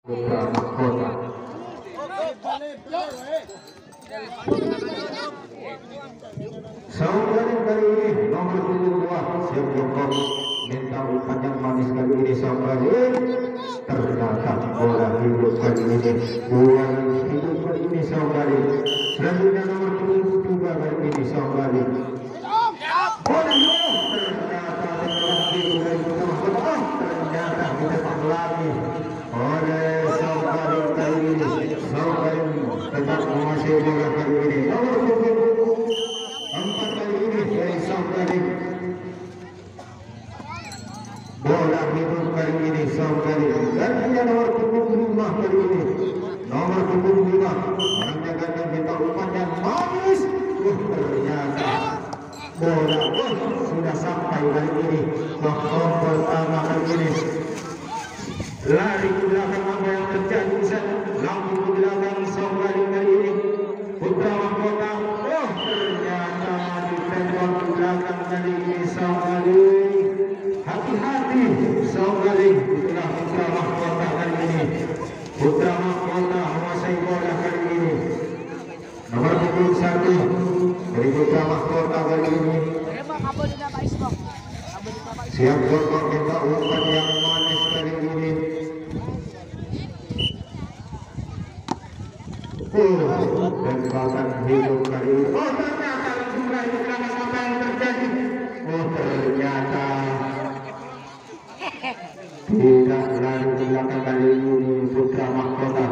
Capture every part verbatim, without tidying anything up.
Putra Mahkota. Saudara kali ini nomor tujuh puluh dua siap jongkok minta umpan yang manis kali ini saudara. Ternyata bola hidup kali ini, bola hidup kali ini saudara. Selanjutnya nomor tujuh puluh tiga kali ini saudara. Bola hidup ternyata hidup dari Putra Mahkota. Ternyata ditembak lagi oleh saudara kali ini. Saudara tetap menguasai bola kali ini. Nomor tujuh puluh empat kali ini dari saudara. Bola hidup kali ini saudara. Dan dia nomor tujuh puluh lima kali ini. Nomor tujuh puluh lima orang jaganya minta umpan yang manis. Uh, ternyata bola uh, sudah sampai kali ini. Mahkota pertama kali ini. Lari ke belakang apa yang terjadi di sana? Lampu ke belakang saudara kali ini. Putra Mahkota. Oh, ternyata ditembak ke belakang kali ini saudara. Hati-hati saudara, itulah Putra Mahkota kali ini. Putra Mahkota menguasai bola kali ini. Nomor tujuh puluh satu dari Putra Mahkota kali ini. Siap jongkok minta umpan yang manis kali ini. Oh, tembakan hidup kali ini. Oh, ternyata juga itu karena apa yang terjadi. Oh, ternyata tidak lari ke belakang kali ini Putra Mahkota.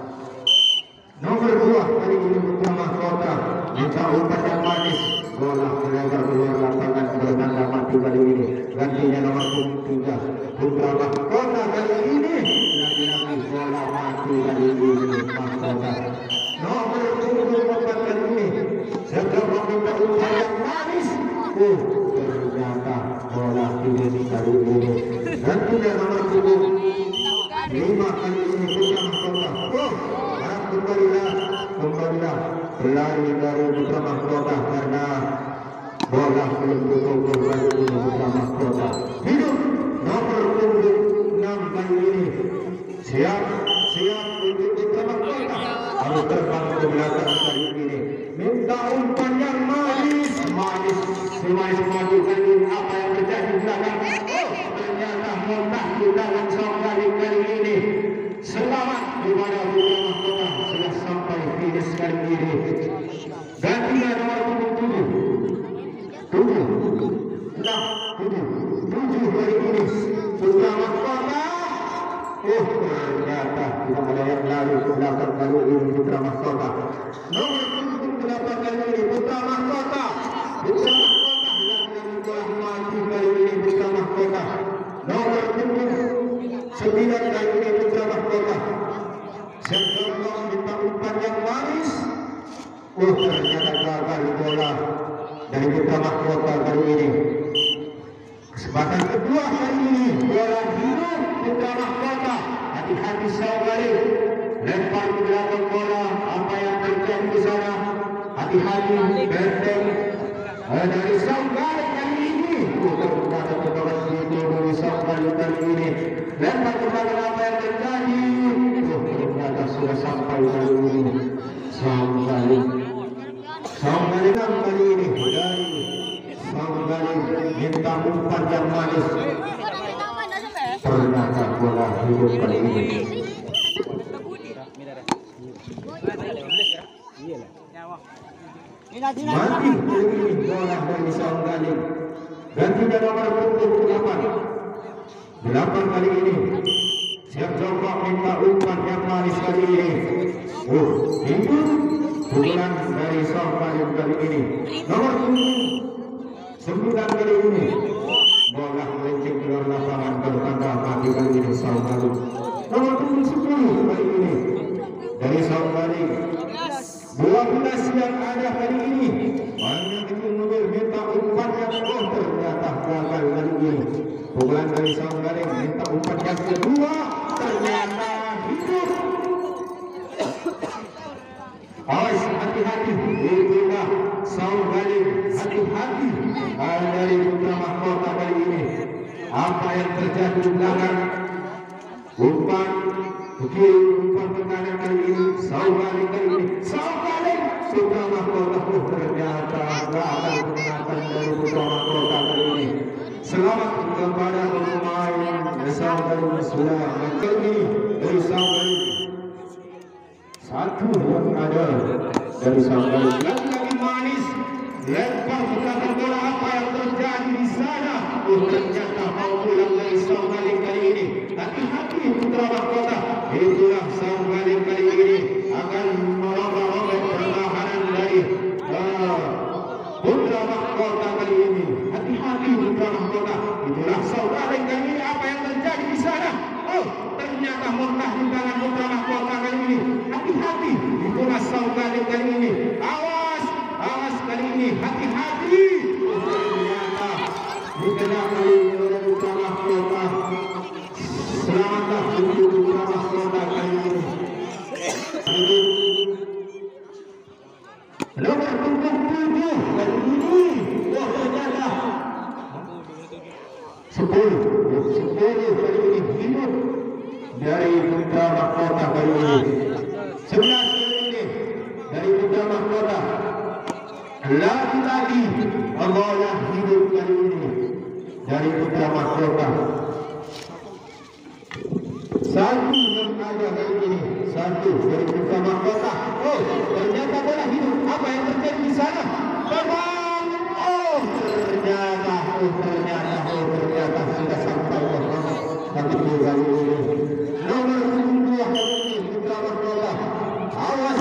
Nomor dua kali ini Putra Mahkota minta umpan yang manis. Bola melebar keluar lapangan bertanda mati kali ini. Gantinya nomor tiga Putra Mahkota kali ini. Lagi-lagi bola mati kali ini Mahkota. Nomor tujuh puluh empat kali ini sedang meminta umpan yang manis. Oh, ternyata bola ini kali ini. Gantinya nomor tujuh lima kali ini Putra Mahkota. Oh, harap kembalilah, kembalilah lari dari Putra Mahkota karena bola belum tutup kali ini Putra Mahkota. Hidup nomor tujuh enam kali ini. Siap, siap untuk Putra Mahkota. Harus terbang ke belakang kali ini. Minta umpan yang manis, manis, si manis maju kali ini. Apa yang terjadi di belakang? Oh, ternyata muntah di dalam saudara kali ini. Selamat kepada Putra Mahkota sudah sampai finish kali ini. Gantinya nomor tujuh tujuh tujuh enam tujuh tujuh kali ini Putra Mahkota. Oh, ternyata tidak ada yang lari ke belakang kali ini Putra Mahkota. Nomor tujuh delapan kali ini Putra Mahkota. Putra Mahkota yang telah mati kali ini Putra Mahkota. Nomor tujuh sembilan kali ini Putra Mahkota. Sedang minta umpan yang manis. Oh, ternyata gagal bola dari Putra Mahkota kali ini. Kesempatan kedua kali ini bola hidup Putra Mahkota. Hati-hati saudara, lempar ke belakang bola. Apa yang terjadi di sana? Hati-hati benteng dari saudara kali ini. Oh, ternyata tembakan hidup dari saudara kali ini. Lempar ke belakang apa yang terjadi? Oh, ternyata sudah sampai kali ini. Saudara, saudara kali ini dari saudara minta umpan yang manis. Ternyata bola hidup kali ini. Mati kali ini bola dari saudara. Gantinya nomor tujuh puluh delapan. Delapan kali ini. Siap jongkok minta umpan yang manis kali ini. Oh, hidup pukulan dari saudara kali ini. Nomor tujuh sembilan kali ini. Bola melenceng keluar lapangan bertanda mati kali ini saudara. Nomor tujuh sepuluh kali ini dari saudara. Dua belas yang ada kali ini. Banyak itu mobil minta umpan yang oh, ternyata gagal kali ini. Pukulan dari saudara minta umpan yang kedua. Ternyata hidup. Awas, hati-hati. Itulah saudara, hati-hati. Dari Putra Mahkota kali ini. Apa yang terjadi di belakang? Umpan Kiri umpan ke kanan kali ini, Saubalik kali ini, Saubalik sudah mahkota ternyata nggak akan menggunakan dari putra mahkota kali ini. Selamat kepada pemain Saubalik sudah kali ini dari Saubalik. Satu yang ada dari Saubalik lagi-lagi manis, lempar ke bola, apa yang terjadi di sana? Oh, ternyata mau pulang dari Saubalik kali ini. Hati-hati putra mahkota. Itulah Saubalik kali ini akan merobek-robek pertahanan dari uh, putra mahkota kali ini. Hati-hati putra mahkota. Itulah Saubalik kali ini, apa yang terjadi di sana? Oh, ternyata murtah di tangan putra mahkota kali ini. Hati-hati, itulah Saubalik kali ini. Awas, awas kali ini. Hati-hati. Oh, ternyata dikejar kali ini oleh putra mahkota. Selamatlah untuk putra mahkota kali ini. Nomor punggung tujuh kali ini. Wah, ternyata sepuluh, sepuluh kali ini hidup dari putra mahkota kali ini. Sebelas kali ini dari putra mahkota. Lagi-lagi Allah hidup kali ini dari putra mahkota. Satu yang ada kali ini, satu dari putra mahkota. Oh, ternyata bola hidup. Apa yang terjadi di sana? Terbang. Oh, ternyata, oh ternyata, oh ternyata sudah sampai ke satu kali ini. Nomor dua kali ini putra mahkota. Awas.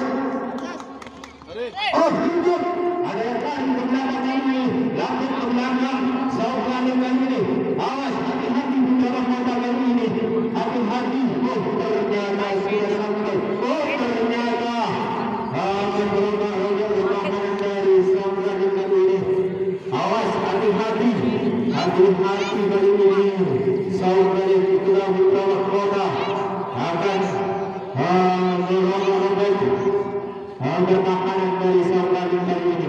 Oh, hidup. Ada yang lari ke belakang ini, lari ke belakang. Saubalik kali ini. Awas, hati-hati putra mahkota kali ini. Hati-hati. Oh, ternyata sudah sampai. Oh, ternyata akan berubah-ubah dari Saubalik kali ini. Awas, hati-hati. Hati-hati kali ini. Saubalik putra putra mahkota akan berubah-ubah pertahanan dari Saubalik kali ini.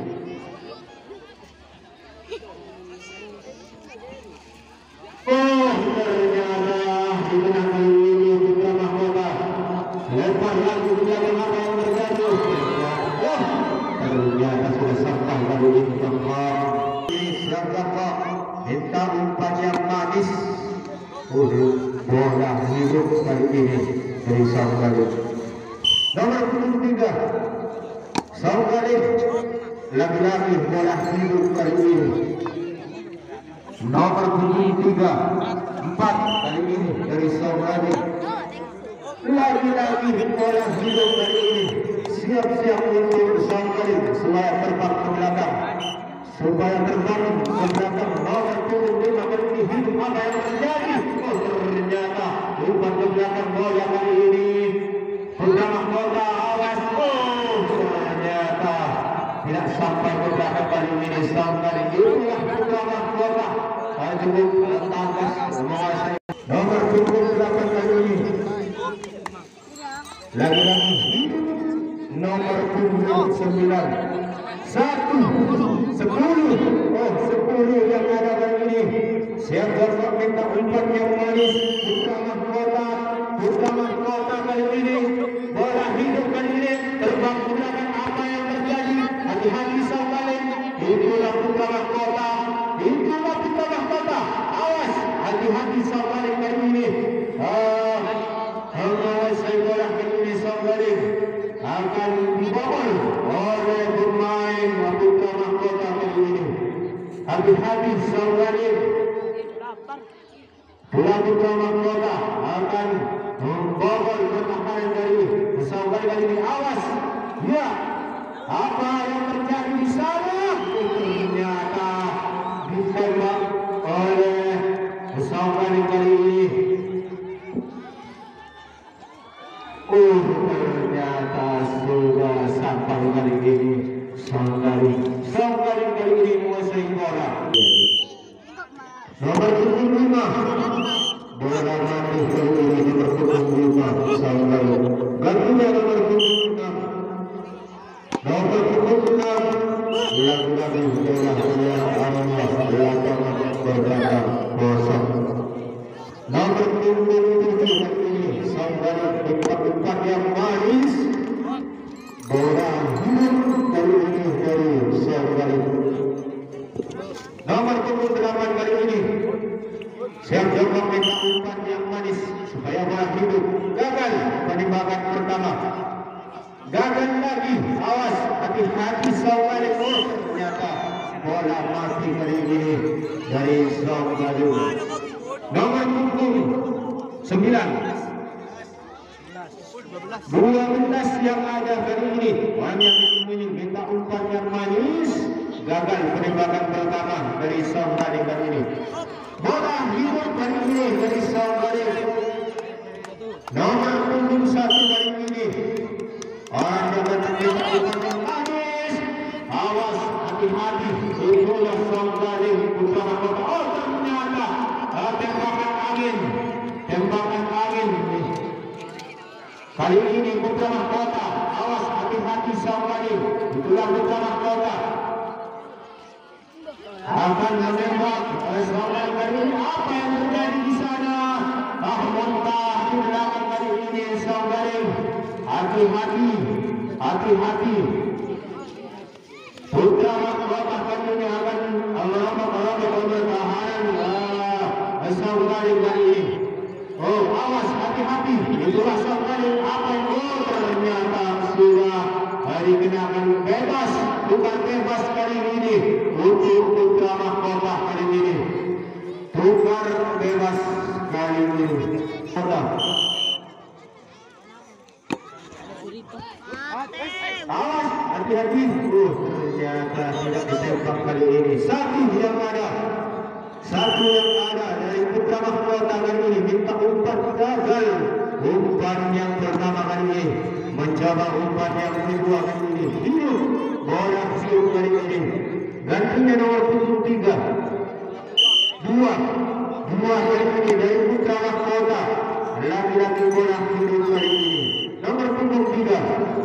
Oh, ternyata di tengah kali ini putra mahkota lempar lagi ke belakang, apa yang terjadi? Oh, ternyata sudah sampai kali ini tempat. Siapa minta umpan yang manis. Oh, bola hidup kali ini dari Saubalik. Nomor puluh tiga Saubalik lagi-lagi bola hidup kali ini. Nomor puluh tiga empat kali ini dari Saubalik. Lagi-lagi bola hidup kali ini. Siap-siap untuk Saubalik supaya terbang ke belakang. Supaya terbang ke belakang. Nomor puluh lima kali ini hidup, apa yang terjadi? Oh, ternyata umpan ke belakang bola kali ini. Putra mahkota, awas. Oh, ternyata tidak sampai ke belakang kali ini. Saubalik itulah putra mahkota. Cukup tangkas menguasai. Nomor punggung delapan kali ini. Lagi-lagi nomor punggung sembilan. Satu, sepuluh. Oh, sepuluh yang ada kali ini. Siapa minta umpan yang manis? Putra mahkota, putra mahkota kali ini. Bola hidup kali ini. Terbang ke belakang, apa yang terjadi? Hati-hati Saubalik. Itulah putra mahkota. Itulah putra mahkota. Awas, hati-hati Saubalik kali ini. Ah, menguasai bola kali ini Saubalik akan dibobol oleh pemain putra mahkota kali ini. Hati-hati Saubalik. Bola putra mahkota akan membobol pertahanan dari Saubalik kali ini. Awas, ya. Apa yang terjadi di sana? Ternyata ditembak oleh Saubalik kali ini. Oh, ternyata sudah sampai kali ini Saubalik. Saubalik kali ini menguasai bola. Nomor punggung lima. Bola mati kali ini nomor punggung lima Saubalik. Gantinya nomor punggung enam. Nomor punggung enam. Lagi-lagi bola yang Allah belakang berjaga kosong. Nomor punggung tujuh kali ini Songgale minta umpan yang manis. Bola hidup kali ini dari Songgale. Nomor punggung delapan kali ini siap coba minta umpan yang manis supaya bola hidup. Gagal penembakan pertama. Gagal lagi. Awas, hati-hati Songgale. Oh, ternyata bola mati kali ini dari Songgale. Nomor punggung sembilan. dua belas yang ada kali ini. Hanya ini minta umpan yang manis. Gagal penembakan pertama dari Songgale kali ini. Bola hidup kali ini dari Songgale. Nomor punggung satu kali ini. Hanya minta umpan yang manis. Awas, hati-hati. Itulah Songgale putra mahkota. Oh, ternyata tembakan angin. Tembakan angin. Kali ini putra mahkota. Awas, hati-hati Songgale. Itulah putra mahkota. Akan menembak oleh Songgale kali ini. Apa yang terjadi di sana? Ah, muntah di belakang kali ini Songgale. Hati-hati, hati-hati. Putra mahkota kali ini akan merombak-rombak oleh tahanan Songgale kali ini. Oh, awas, hati-hati. Itulah Songgale. Apa yang oh, ternyata sudah dikenakan bebas. Bukan bebas kali ini untuk putra mahkota kali ini. Tukar bebas kali ini. Awas, hati-hati. Oh, ternyata tidak ditembak kali ini. Satu yang ada. Satu yang ada dari putra mahkota kali ini minta umpan gagal. Umpan yang pertama kali ini. Mencoba umpan yang kedua kali ini. Hidup bola hidup kali ini. Gantinya nomor punggung tiga. Dua. Dua kali ini dari putra mahkota. Lagi-lagi bola hidup kali ini. Nomor punggung tiga.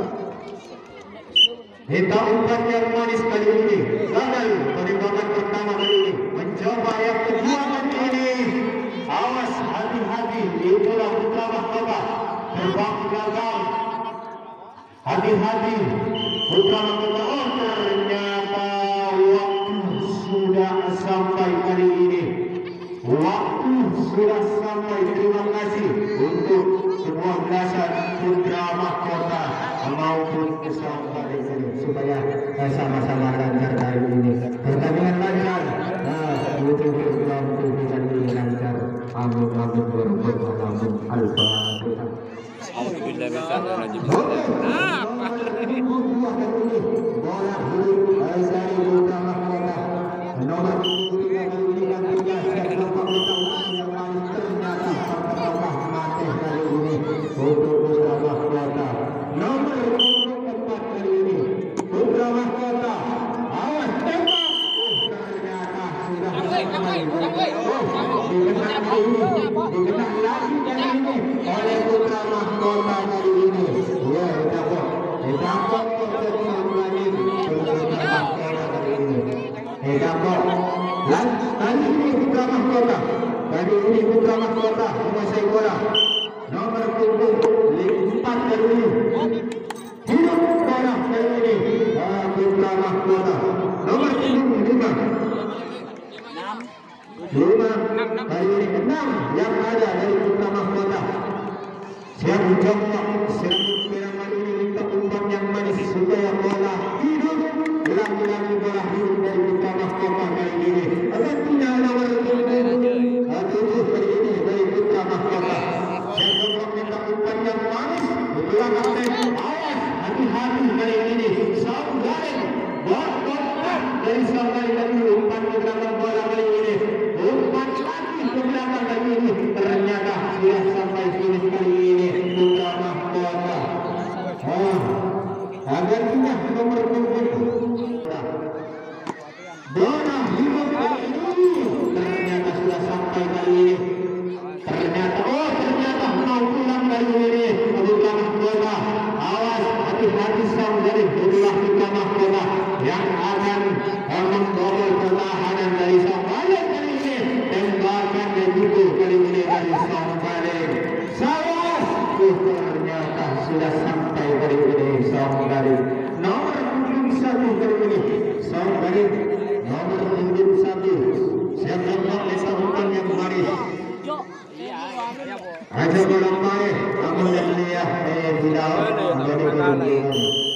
Minta umpan yang manis kali ini. Gagal penembakan pertama kali ini. Mencoba yang kedua kali ini. Awas, hati-hati. Itulah putra mahkota. Terbang gagal. Hati-hati. Putra mahkota. Oh, ternyata waktu sudah sampai kali ini. Waktu sudah sampai. Terima kasih untuk semua belasan putra mahkota maupun Songgale ini supaya sama-sama lancar hari ini. Pertandingan lancar. Nah, itu waktu bisa lancar. Amin amin berkata Al-Fatihah. Alhamdulillah bismillahirrahmanirrahim. Apa? Bola hidup dari putra mahkota. Nomor tiga kali ini yang punya siapa pemerintah yang manis ternyata pertama mati kali ini untuk putra mahkota. Nomor empat kali ini putra mahkota. Awas tembak. Ternyata sudah sampai. Oh, dikenang ini, dikenang lagi kali ini oleh putra mahkota kali ini. Ya, dapat, dapat pertandingan lagi putra mahkota kali ini. Dapat. Kali ini putra mahkota. Kali ini putra mahkota menguasai bola. Nomor punggung empat kali ini. Hidup bola kali ini. Putra mahkota. Nomor punggung lima. Lima kali ini enam yang ada dari putra mahkota. Siap mencoba serang merah kali ini minta umpan yang manis supaya bola hidup. Lagi-lagi bola hidup dari putra mahkota kali ini. Akan punya nomor punggung tujuh kali ini dari putra mahkota. Siap mencoba minta umpan yang manis. Itulah sudah sampai kali ini Saung Garing nomor punggung satu kali ini Saung Garing nomor punggung satu siap jambak desa umpan yang manis aja bola main namun dan lihat eh tidak menjadi keuntungan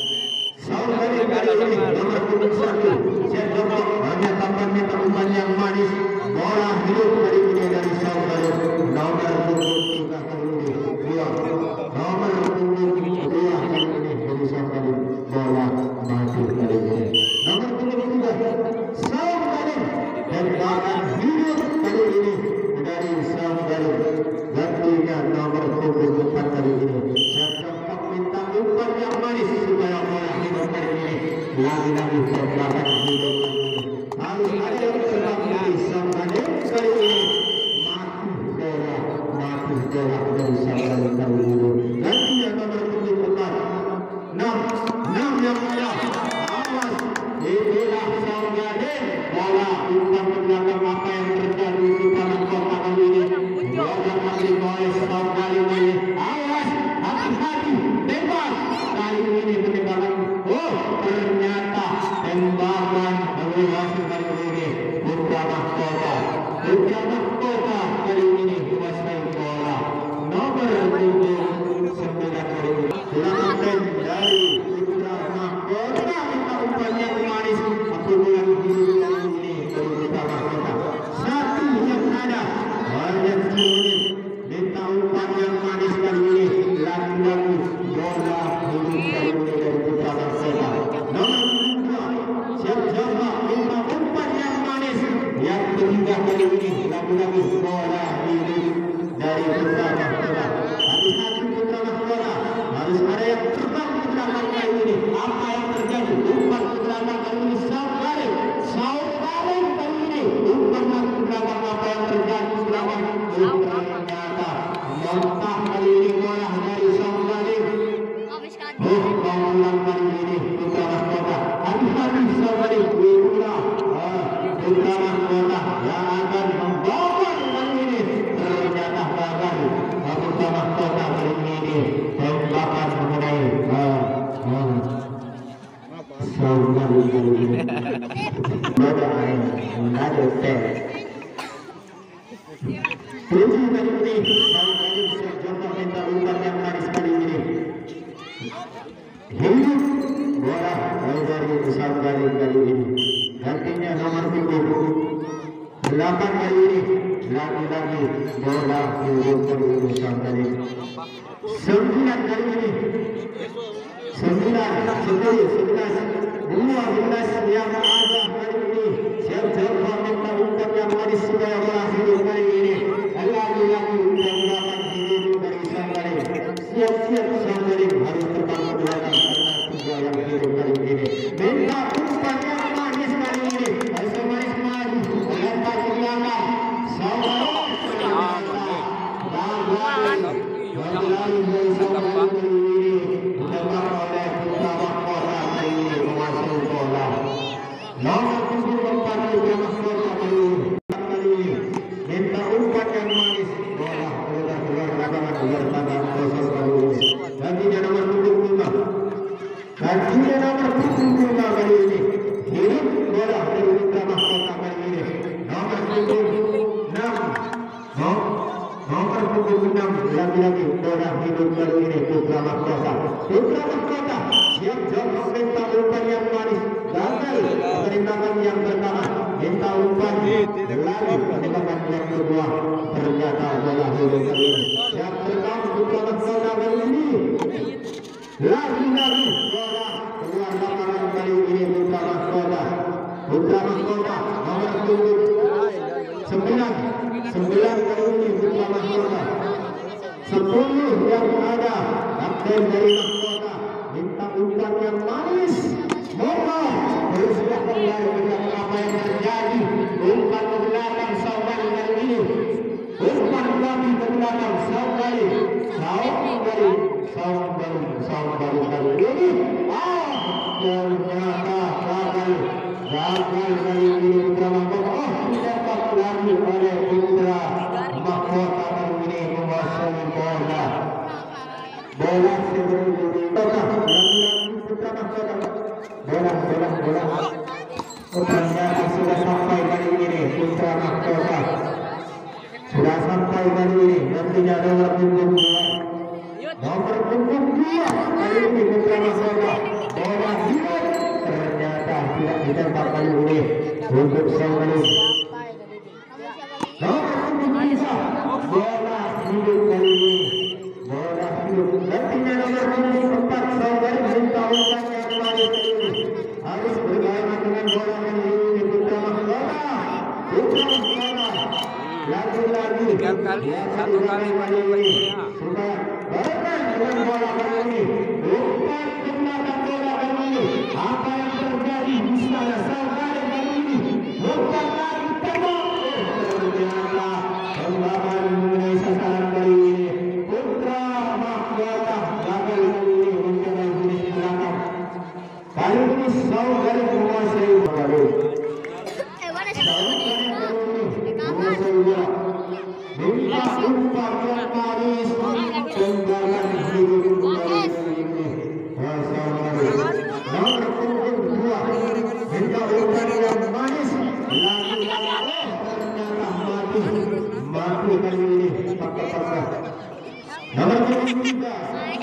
Saung Garing kali ini nomor punggung satu siap jambak hanya tampaknya umpan yang manis bola hidup kali ini dari Saung Garing nomor punggung tiga kali ini dua nomor punggung dua kali ini dari Saung Garing bola mati kali ini nomor punggung tiga Saung Garing tembakan hidup kali ini dari Saung Garing gantinya nomor punggung empat kali ini siap minta umpan yang manis supaya bola hidup kali ini lagi-lagi tembakan hidup harus ada yang terbang dari Saung Garing kali ini mati bola mati bola dari Saung Garing kali ini gantinya nomor punggung empat enam enam yang mana awas inilah Saung Garing bola umpan ke belakang apa yang terjadi di tanah kota kali ini bola kali oleh Saung Garing ini awas hati-hati tembak kali ini penembakan oh ternyata tembakan dari hasil kali ini Putra Mahkota Putra Mahkota kali ini kuasai bola nomor tujuh sembilan kali ini silakan dari Putra Mahkota minta umpan yang manis pukulan hidup kali ini dari Putra Mahkota satu yang ada banyak menit minta umpan yang manis kali ini lagi-lagi bola hidup kali ini dari Putra Mahkota nomor dua siap jambak minta umpan yang manis yang ketiga kali ini lagi-lagi bola hidup dari Putra Mahkota hati-hati Putra Mahkota harus ada yang terbang ke belakang kali ini apa yang terjadi umpan ke belakang kali ini Saung Garing Saung Garing kali ini umpan ke belakang apa yang terjadi ke belakang ternyata mentah kali ini bola dari Saung Garing oh bangunan kali ini Putra Mahkota hati-hati Saung Garing Putra Putra Mahkota yang akan membawa kali ini ternyata gagal Putra Mahkota kali ini tembakan mengenai Saung Garing kali ini pada air mengalir teh tujuh kali ini Saung Garing siap jambak minta umpan yang manis kali ini hidup bola dari Saung Garing kali ini gantinya nomor punggung delapan kali ini lagi-lagi bola hidup kali ini Saung Garing sembilan kali ini sembilan sepuluh sebelas dua belas yang ada kali ini siap jambak minta umpan yang manis supaya bola hidup kali ini lagi-lagi tembakan hidup dari Saung Garing siap-siap Saung Garing harus tetap ke belakang karena tiga yang hidup kali ini minta umpan yang manis kali ini harus manis maju lempar ke belakang Saung Garing lagi-lagi dari Saung Garing kali ini ditembak oleh Putra Mahkota kali ini menguasai bola nomor punggung empat Putra Mahkota kali ini kali ini minta umpan yang manis bola keluar keluar lapangan keluar tangan kosong kali ini gantinya nomor punggung lima gantinya nomor punggung lima kali ini hidup bola dari Putra Mahkota kali ini nomor punggung enam nomor punggung enam lagi-lagi bola hidup kali ini Putra Mahkota Putra Mahkota siap jambak minta umpan yang manis gagal penembakan yang pertama minta umpan lagi penembakan yang kedua ternyata bola hidup kali ini siap terbang Putra Mahkota kali ini lagi-lagi bola keluar lapangan kali ini Putra Mahkota Putra Mahkota nomor punggung sembilan sembilan kali ini Putra Mahkota sepuluh yang ada kapten dari Mahkota minta umpan yang manis moga terus kembali dengan apa yang terjadi umpan ke belakang Saung Garing kali ini umpan lagi ke belakang Saung Garing Saung Garing Saung Garing Saung Garing kali ini ah ternyata gagal gagal kali ini Putra Mahkota oh didapat lagi oleh Putra Mahkota kali ini menguasai bola bola sebelum bola lagi putra mahkota bola bola bola putranya sudah sampai kali ini putra mahkota sudah sampai kali ini nantinya nomor punggung dua nomor punggung dua kali ini putra mahkota bola hidup ternyata tidak ditembak kali ini untuk Saudi nomor punggung tiga bola hidup kali ini bola hidup nantinya nomor punggung empat Saudi minta umpannya kembali kali ini harus bergaya dengan bola kali ini putra mahkota putra mahkota lagi-lagi tiga kali satu kali pada ini sudah bermain dengan bola kali ini umpan kemenangan bola kali ini apa yang terjadi di sana Saudi kali ini umpan lagi tembak ternyata tembakan mengenai sasaran kali ini putra mahkota gagal kali ini mencapai finish belakang kali ini Saudi menguasai bola minta umpan yang manis tembakan hidup kali ini nomor punggung dua minta umpan yang manis lagi-lagi ternyata mati mati kali ini pakar-pakar nomor punggung tiga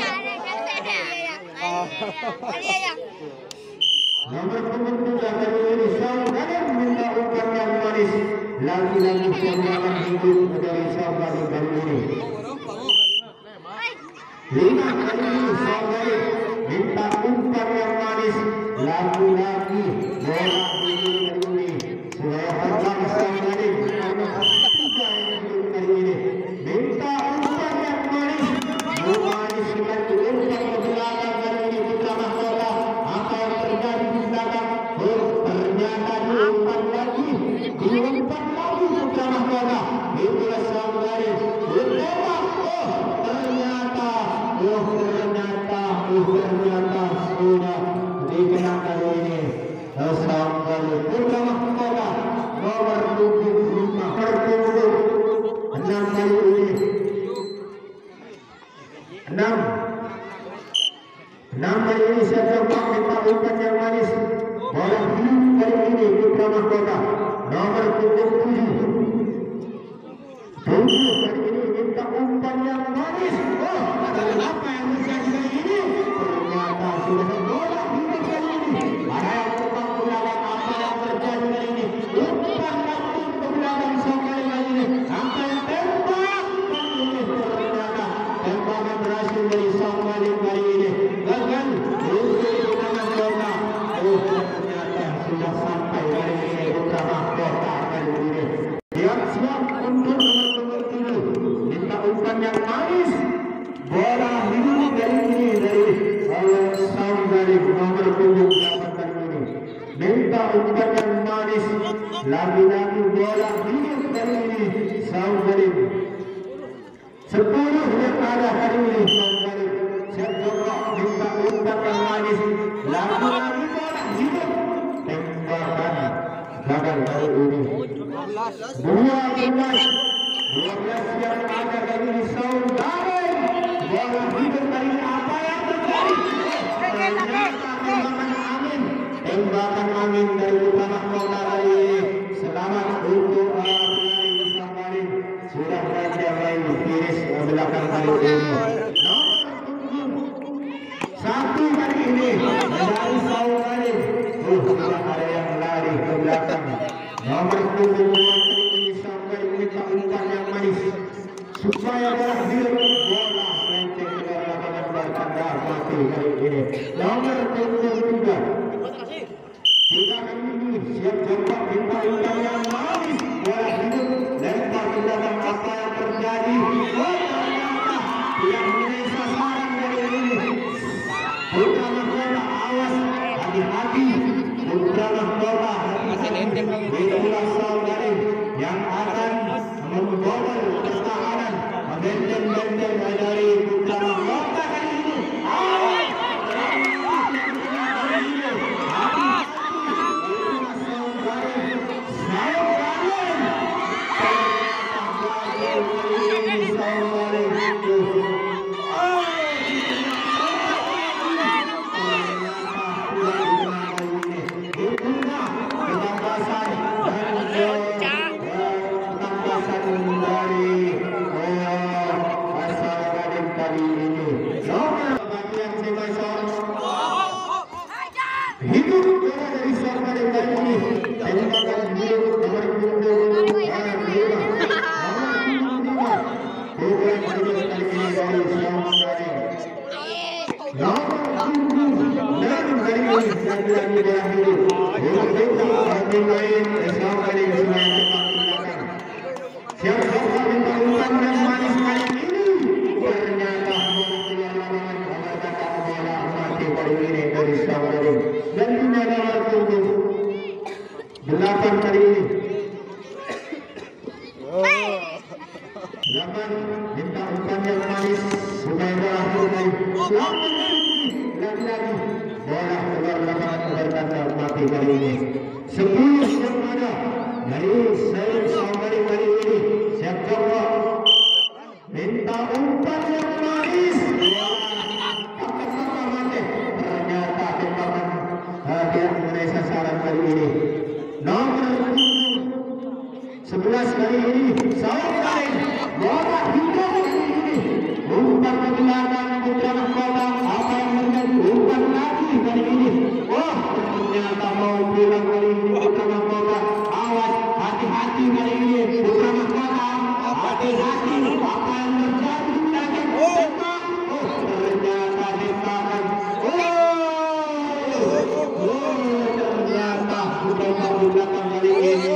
nomor punggung tiga kali ini Saudi minta umpan yang manis lagi-lagi tembakan hidup dari Saudi kali ini lima kali ini Saudi minta umpan yang manis lagi-lagi bola hidup kali ini sudah hadang Saudi tiga yang hidup kali ini minta umpan yang manis manis lagi umpan ke belakang kali ini putra mahkota apa yang terjadi di belakang oh ternyata diumpan lagi diumpan lagi putra mahkota itulah Saudi bertembak oh ternyata oh ternyata oh ternyata sudah dikenakan kali ini Saudi putra mahkota nomor tujuh puluh lima terpunggung enam kali ini enam enam kali ini saya coba minta umpan yang manis bola hidup kali ini putra mahkota nomor punggung tujuh tujuh kali ini minta umpan yang manis oh apa yang terjadi kali ini ternyata sudah bola hidup kali ini ada yang terbang ke belakang apa yang terjadi kali ini umpan langsung ke belakang Saudi kali ini apa yang tembak kali ini ternyata tembakan berhasil dari Saudi kali ini gagal untuk putra mahkota oh ternyata sudah sampai kali ini putra mahkota kali ini siap-siap untuk nomor tujuh minta umpan yang manis bola hidup kali ini dari Saudi nomor punggung delapan kali ini minta umpan yang manis lagi-lagi bola hidup kali ini Saudi sepuluh yang ada kali ini Saudi siap coba minta umpan yang manis lagi-lagi bola hidup tembakan gagal kali ini dua belas dua belas yang ada kali ini Saudi bola hidup kali ini apa yang terjadi ternyata tembakan angin tembakan angin dari putra mahkota kali ini selamat untuk pelari Saudi sudah berada main finish belakang kali ini nomor satu kali ini dari Saudi oh tidak ada yang lari ke belakang nomor punggung dua kali ini sampai minta umpan yang manis supaya bola hidup bola melenceng ke lapangan bertanda mati kali ini nomor punggung tiga tiga kali ini siap coba minta umpan yang manis bola hidup lempar ke belakang apa yang terjadi oh ternyata yang mengenai sasaran kali ini putra mahkota awas hati-hati putra mahkota itulah Saudi yang akan membobol pertahanan benteng-benteng dari putra mahkota kali ini Saudi delapan kali ini. Delapan minta umpan yang manis supaya bola keluar. Lagi-lagi bola keluar lapangan bertanda mati kali ini. Sepuluh yang ada dari saya sampai kali ini. Siap coba minta umpan yang manis. Apakah mati? Ternyata tembakan tidak mengenai sasaran kali ini. Nomor sebelas kali ini saya kali bola hidup kali ini umpan ke belakang Putra Mahkota. Apa yang terjadi? Umpan lagi kali ini. Oh, ternyata mau pulang kali ini Putra Mahkota. Awas, hati-hati kali ini Putra Mahkota. Hati-hati. Apa yang terjadi? Tembak. Oh, ternyata tembakan. Oh, oh, ternyata Putra belakang kali ini.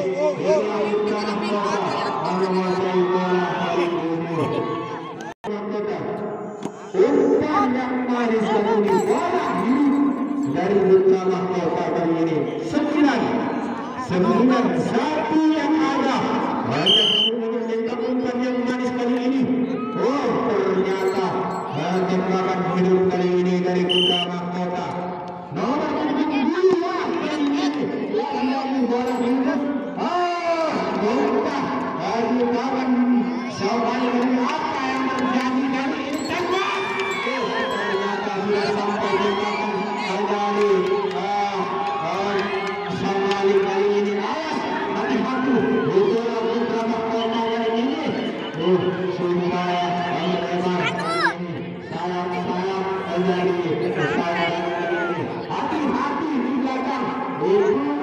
Umpan yang manis kali bola dari Putra Mahkota kali ini. Sembilan, sembilan satu yang ada. Banyak minta umpan yang manis kali ini. Oh, ternyata tembakan hidup kali ini dari Putra Mahkota. Nomor dua kali ini. Lagi bola hidup. Oh, bola dari kawan sampai dari apa yang terjadi kali ini. Tembak. Oh, ternyata sudah sampai tembakan kembali. Ah, ah, sampai kali ini. Awas, hati-hati. Bola Putra Mahkota kali ini. Oh, supaya lebar. Sayang-sayang kembali. Sayang kali ini. Hati-hati di belakang.